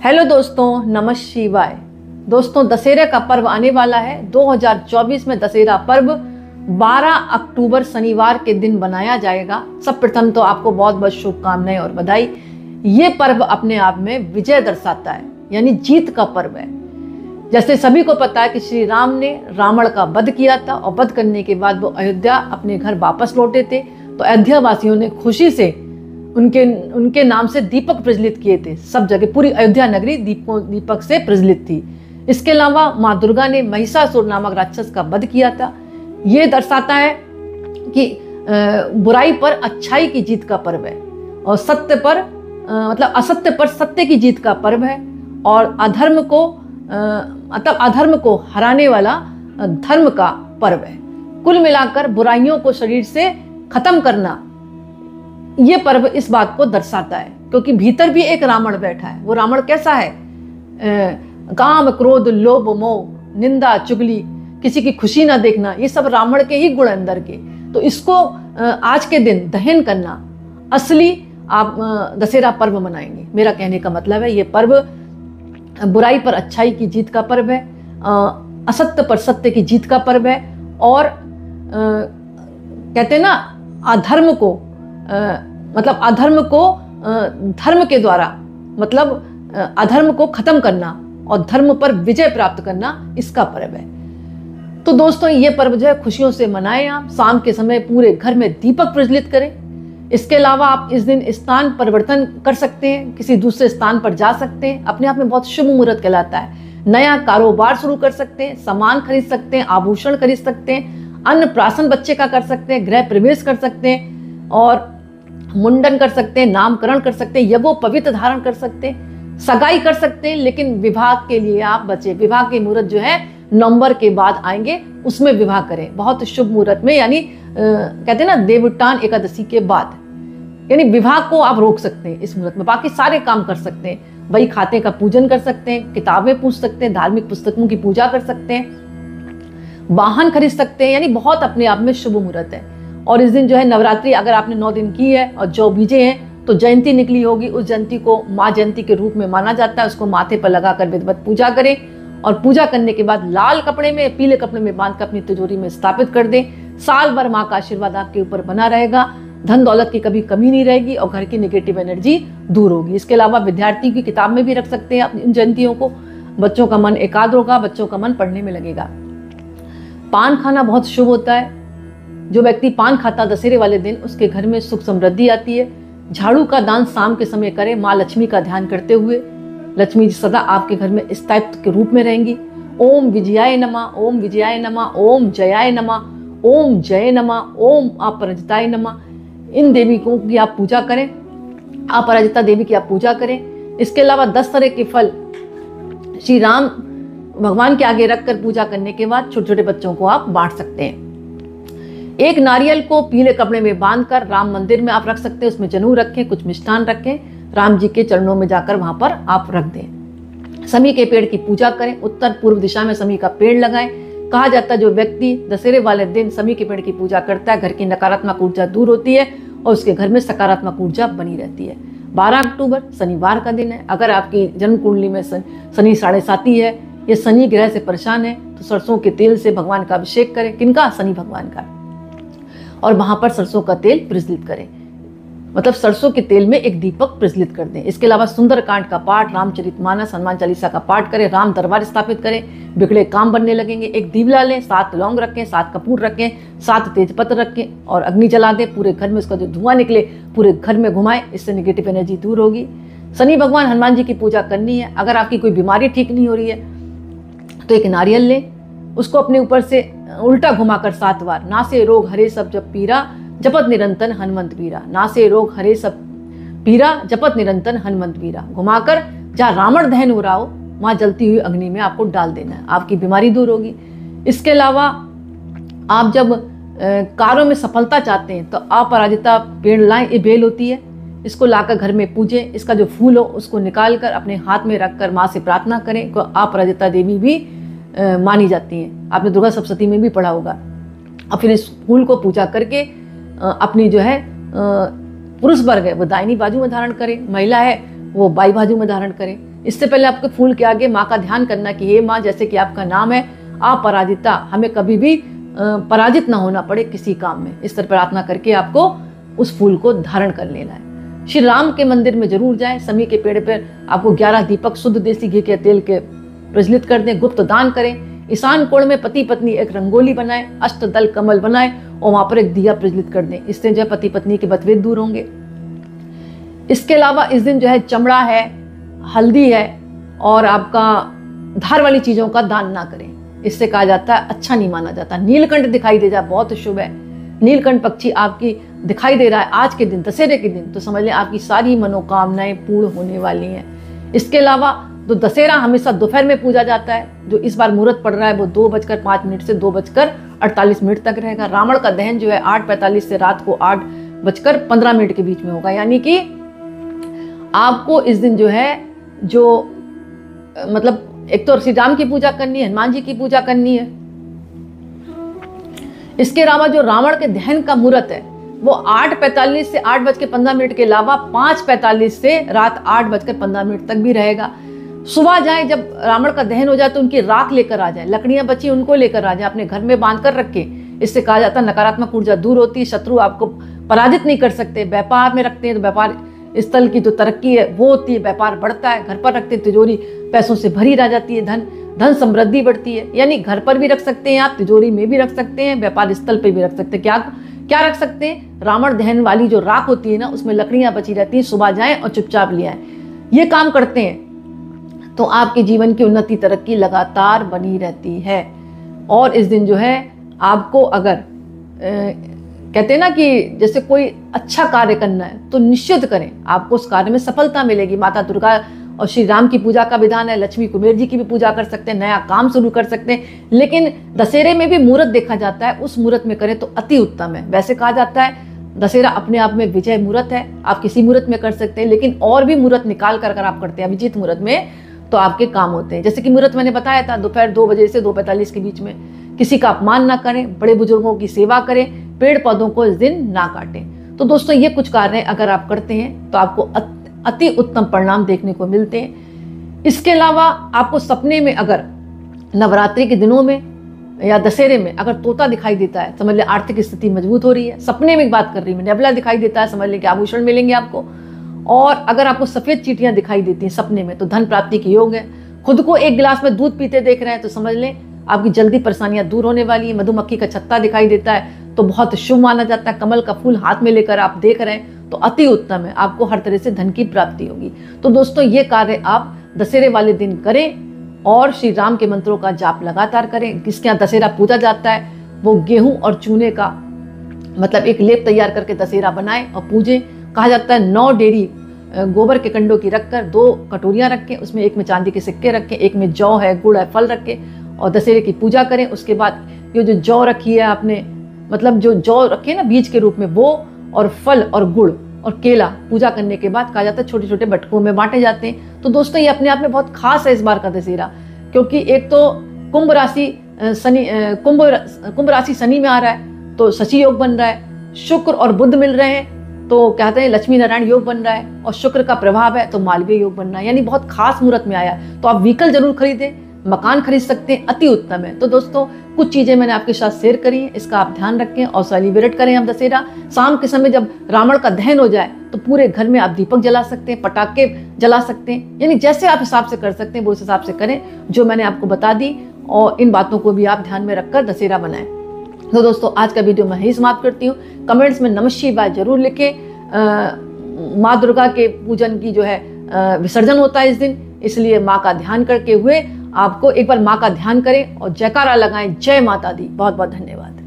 Hello दोस्तों, नमः शिवाय। दोस्तों, दशहरे का पर्व आने वाला है। 2024 में दशहरा पर्व 12 अक्टूबर शनिवार के दिन बनाया जाएगा। सब प्रथम तो आपको बहुत बहुत शुभकामनाएं और बधाई। ये पर्व अपने आप में विजय दर्शाता है, यानी जीत का पर्व है। जैसे सभी को पता है कि श्री राम ने रावण का वध किया था और वध करने के बाद वो अयोध्या अपने घर वापस लौटे थे, तो अयोध्या वासियों ने खुशी से उनके नाम से दीपक प्रज्वलित किए थे। सब जगह पूरी अयोध्या नगरी दीपक से प्रज्वलित थी। इसके अलावा माँ दुर्गा ने महिषासुर नामक राक्षस का वध किया था। ये दर्शाता है कि बुराई पर अच्छाई की जीत का पर्व है और सत्य पर असत्य पर सत्य की जीत का पर्व है और अधर्म को हराने वाला धर्म का पर्व है। कुल मिलाकर बुराइयों को शरीर से खत्म करना, ये पर्व इस बात को दर्शाता है। क्योंकि भीतर भी एक रावण बैठा है। वो रावण कैसा है? काम, क्रोध, लोभ, मोह, निंदा, चुगली, किसी की खुशी ना देखना, ये सब रावण के ही गुण अंदर के। तो इसको आज के दिन दहन करना, असली आप दशहरा पर्व मनाएंगे। मेरा कहने का मतलब है, ये पर्व बुराई पर अच्छाई की जीत का पर्व है, असत्य पर सत्य की जीत का पर्व है। और कहते हैं ना, अधर्म को धर्म के द्वारा, मतलब अधर्म को खत्म करना और धर्म पर विजय प्राप्त करना, इसका पर्व है। तो दोस्तों, ये पर्व जो है खुशियों से मनाएं। आप शाम के समय पूरे घर में दीपक प्रज्वलित करें। इसके अलावा आप इस दिन स्थान परिवर्तन कर सकते हैं, किसी दूसरे स्थान पर जा सकते हैं। अपने आप में बहुत शुभ मुहूर्त कहलाता है। नया कारोबार शुरू कर सकते हैं, सामान खरीद सकते हैं, आभूषण खरीद सकते हैं, अन्नप्राशन बच्चे का कर सकते हैं, गृह प्रवेश कर सकते हैं और मुंडन कर सकते हैं, नामकरण कर सकते हैं, यज्ञोपवीत धारण कर सकते हैं, सगाई कर सकते हैं। लेकिन विवाह के लिए आप बचे। विवाह के मुहूर्त जो है नवंबर के बाद आएंगे, उसमें विवाह करें, बहुत शुभ मुहूर्त में, यानी कहते हैं ना देवउठान एकादशी के बाद, यानी विवाह को आप रोक सकते हैं इस मुहूर्त में। बाकी सारे काम कर सकते हैं। वही खाते का पूजन कर सकते हैं, किताबें पूछ सकते हैं, धार्मिक पुस्तकों की पूजा कर सकते हैं, वाहन खरीद सकते हैं, यानी बहुत अपने आप में शुभ मुहूर्त है। और इस दिन जो है नवरात्रि अगर आपने 9 दिन की है और जो बीजे हैं तो जयंती निकली होगी, उस जयंती को माँ जयंती के रूप में माना जाता है। उसको माथे पर लगाकर विधिवत पूजा करें और पूजा करने के बाद लाल कपड़े में, पीले कपड़े में बांध कर अपनी तिजोरी में स्थापित कर दें। साल भर माँ का आशीर्वाद आपके ऊपर बना रहेगा, धन दौलत की कभी कमी नहीं रहेगी और घर की नेगेटिव एनर्जी दूर होगी। इसके अलावा विद्यार्थी की किताब में भी रख सकते हैं आप इन जयंतियों को। बच्चों का मन एकाग्र होगा, बच्चों का मन पढ़ने में लगेगा। पान खाना बहुत शुभ होता है। जो व्यक्ति पान खाता दशहरे वाले दिन, उसके घर में सुख समृद्धि आती है। झाड़ू का दान शाम के समय करें, माँ लक्ष्मी का ध्यान करते हुए। लक्ष्मी जी सदा आपके घर में स्थायित्व के रूप में रहेंगी। ओम विजयाय नमः, ओम विजयाय नमः, ओम जयाय नमः, ओम जय नमः, ओम अपराजिताय नमः। इन देवी को की आप पूजा करें, अपराजिता देवी की आप पूजा करें। इसके अलावा 10 तरह के फल श्री राम भगवान के आगे रखकर पूजा करने के बाद छोटे छोटे बच्चों को आप बांट सकते हैं। एक नारियल को पीले कपड़े में बांधकर राम मंदिर में आप रख सकते हैं। उसमें जनेऊ रखें, कुछ मिष्ठान रखें, राम जी के चरणों में जाकर वहां पर आप रख दें। समी के पेड़ की पूजा करें, उत्तर पूर्व दिशा में समी का पेड़ लगाएं। कहा जाता है जो व्यक्ति दशहरे वाले दिन समी के पेड़ की पूजा करता है, घर की नकारात्मक ऊर्जा दूर होती है और उसके घर में सकारात्मक ऊर्जा बनी रहती है। 12 अक्टूबर शनिवार का दिन है। अगर आपकी जन्म कुंडली में शनि 7.5 है, ये शनि ग्रह से परेशान है, तो सरसों के तेल से भगवान का अभिषेक करें। किनका? शनि भगवान का। और वहां पर सरसों का तेल प्रज्वलित करें, मतलब सरसों के तेल में एक दीपक प्रज्वलित कर दें। इसके अलावा सुंदरकांड का पाठ, रामचरितमानस, हनुमान चालीसा का पाठ करें, राम दरबार स्थापित करें, बिगड़े काम बनने लगेंगे। एक दीवला लें, 7 लौंग रखें, 7 कपूर रखें, 7 तेजपत्र रखें और अग्नि जला दें। पूरे घर में उसका जो धुआं निकले पूरे घर में घुमाएं, इससे नेगेटिव एनर्जी दूर होगी। शनि भगवान हनुमान जी की पूजा करनी है। अगर आपकी कोई बीमारी ठीक नहीं हो रही है तो एक नारियल लें, उसको अपने ऊपर से उल्टा घुमाकर 7 बार नासे रोग हरे सब जप पीरा जपत निरंतर हनुमंत वीरा, नासे रोग हरे सब पीरा जपत निरंतर हनुमंत वीरा, घुमाकर जहाँ रावण दहन हो रहा हो वहां जलती हुई अग्नि में आपको डाल देना है। आपकी बीमारी दूर होगी। इसके अलावा आप जब कार्यों में सफलता चाहते हैं तो अपराजिता पेड़ लाएं। ये बेल होती है, इसको लाकर घर में पूजें। इसका जो फूल हो उसको निकाल कर अपने हाथ में रखकर माँ से प्रार्थना करें। अपराजिता देवी भी मानी जाती हैं। आपने दुर्गा सप्तशती में भी पढ़ा होगा। और फिर इस फूल को पूजा करके अपनी जो है पुरुष वर्ग है वो दाहिनी बाजू में धारण करे, महिला है वो बाई बाजू में धारण करे। इससे पहले आपके फूल के आगे माँ का ध्यान करना कि हे माँ, जैसे कि आपका नाम है अपराजिता, हमें कभी भी पराजित ना होना पड़े किसी काम में। इस तरह प्रार्थना करके आपको उस फूल को धारण कर लेना है। श्री राम के मंदिर में जरूर जाएं। समी के पेड़ पर आपको 11 दीपक शुद्ध देसी घी के तेल के प्रज्वलित कर दें। गुप्त दान करें। ईशान कोण में पति पत्नी एक रंगोली बनाएं, अष्टदल कमल बनाएं और वहां पर एक दिया प्रज्वलित कर दें। इससे जो है पति पत्नी के मतभेद दूर होंगे। इसके अलावा इस दिन जो है चमड़ा है, हल्दी है और आपका धार वाली चीजों का दान ना करें। इससे कहा जाता है अच्छा नहीं माना जाता। नीलकंठ दिखाई दे जाए बहुत शुभ है। नीलकंठ पक्षी आपकी दिखाई दे रहा है आज के दिन, दशहरे के दिन, तो समझ लें आपकी सारी मनोकामनाएं पूर्ण होने वाली हैं। इसके अलावा तो दशहरा हमेशा दोपहर में पूजा जाता है। जो इस बार मुहूर्त पड़ रहा है वो 2:05 से 2:48 तक रहेगा। रावण का दहन जो है 8:45 से रात को 8:15 के बीच में होगा। यानी कि आपको इस दिन जो है मतलब एक तो श्री राम की पूजा करनी है, हनुमान जी की पूजा करनी है। इसके अलावा जो रावण के दहन का मुहूर्त है वो 8:45 से 8:15 के अलावा 5:45 से रात 8:15 तक भी रहेगा। सुबह जाए जब रावण का दहन हो जाए तो उनकी राख लेकर आ जाए, लकड़ियां बची उनको लेकर आ जाए, अपने घर में बांध कर रखे। इससे कहा जाता है नकारात्मक ऊर्जा दूर होती है, शत्रु आपको पराजित नहीं कर सकते। व्यापार में रखते हैं तो व्यापार स्थल की जो तरक्की है वो होती है, व्यापार बढ़ता है। घर पर रखते हैं तिजोरी पैसों से भरी रह जाती है, धन समृद्धि बढ़ती है। यानी घर पर भी रख सकते हैं आप, तिजोरी में भी रख सकते हैं, व्यापार स्थल पे भी रख सकते हैं। क्या रख सकते हैं? रावण दहन वाली जो राख होती है ना, उसमें लकड़ियां बची रहती हैं। सुबह जाएं और चुपचाप ले आएं। ये काम करते हैं तो आपके जीवन की उन्नति तरक्की लगातार बनी रहती है। और इस दिन जो है आपको अगर कहते हैं ना कि जैसे कोई अच्छा कार्य करना है तो निश्चित करें, आपको उस कार्य में सफलता मिलेगी। माता दुर्गा और श्री राम की पूजा का विधान है। लक्ष्मी कुबेर जी की भी पूजा कर सकते हैं, नया काम शुरू कर सकते हैं। लेकिन दशहरे में भी मुहूर्त देखा जाता है, उस मुहूर्त में करें तो अति उत्तम है। वैसे कहा जाता है दशहरा अपने आप में विजय मुहूर्त है, आप किसी मुहूर्त में कर सकते हैं, लेकिन और भी मुहूर्त निकाल कर अगर आप करते हैं अभिजीत मुहूर्त में तो आपके काम होते हैं। जैसे कि मुहूर्त मैंने बताया था दोपहर 2 बजे से 2:45 के बीच में। किसी का अपमान ना करें, बड़े बुजुर्गों की सेवा करें, पेड़ पौधों को इस दिन ना काटें। तो दोस्तों ये कुछ कार्य अगर आप करते हैं तो आपको अति उत्तम परिणाम देखने को मिलते हैं। इसके अलावा आपको सपने में अगर नवरात्रि के दिनों में या दशहरे में अगर तोता दिखाई देता है, समझ लें आर्थिक स्थिति मजबूत हो रही है। सपने में बात कर रही हूँ, नेबला दिखाई देता है, समझ लें कि आभूषण मिलेंगे आपको। और अगर आपको सफेद चींटियां दिखाई देती हैं सपने में तो धन प्राप्ति के योग है। खुद को एक गिलास में दूध पीते देख रहे हैं तो समझ लें आपकी जल्दी परेशानियां दूर होने वाली है। मधुमक्खी का छत्ता दिखाई देता है तो बहुत शुभ माना जाता है। कमल का फूल हाथ में लेकर आप देख रहे हैं तो अति उत्तम है, आपको हर तरह से धन की प्राप्ति होगी। तो दोस्तों ये कार्य आप दशहरे वाले दिन करें और श्री राम के मंत्रों का जाप लगातार करें। किसके यहाँ दशहरा पूजा जाता है वो गेहूं और चूने का मतलब एक लेप तैयार करके दशहरा बनाए और पूजें। कहा जाता है 9 डेरी गोबर के कंडों की रखकर 2 कटोरियां रखें, उसमें एक में चांदी के सिक्के रखें, एक में जौ है, गुड़ है, फल रखें और दशहरे की पूजा करें। उसके बाद ये जो जौ रखी है आपने, मतलब जो जौ रखी है ना बीज के रूप में, वो और फल और गुड़ और केला पूजा करने के बाद कहा जाता है छोटे छोटे बटकों में बांटे जाते हैं। तो दोस्तों ये अपने आप में बहुत खास है इस बार का दशहरा, क्योंकि एक तो कुंभ राशि शनि में आ रहा है तो शशि योग बन रहा है, शुक्र और बुध मिल रहे हैं तो कहते हैं लक्ष्मी नारायण योग बन रहा है और शुक्र का प्रभाव है तो मालवीय योग बन रहा है। यानी बहुत खास मुहूर्त में आया। तो आप व्हीकल जरूर खरीदें, मकान खरीद सकते हैं, अति उत्तम है। तो दोस्तों कुछ चीजें मैंने आपके साथ शेयर करी हैं, इसका आप ध्यान रखें और सेलिब्रेट करें हम दशहरा। शाम के समय जब रावण का दहन हो जाए तो पूरे घर में आप दीपक जला सकते हैं, पटाखे जला सकते हैं, यानी जैसे आप हिसाब से कर सकते हैं वो उस हिसाब से करें जो मैंने आपको बता दी। और इन बातों को भी आप ध्यान में रखकर दशहरा बनाएं। तो दोस्तों आज का वीडियो मैं यही समाप्त करती हूँ। कमेंट्स में नमः शिवाय जरूर लिखें। माँ दुर्गा के पूजन की जो है विसर्जन होता है इस दिन, इसलिए माँ का ध्यान करके हुए आपको एक बार माँ का ध्यान करें और जयकारा लगाएं, जय माता दी। बहुत बहुत धन्यवाद।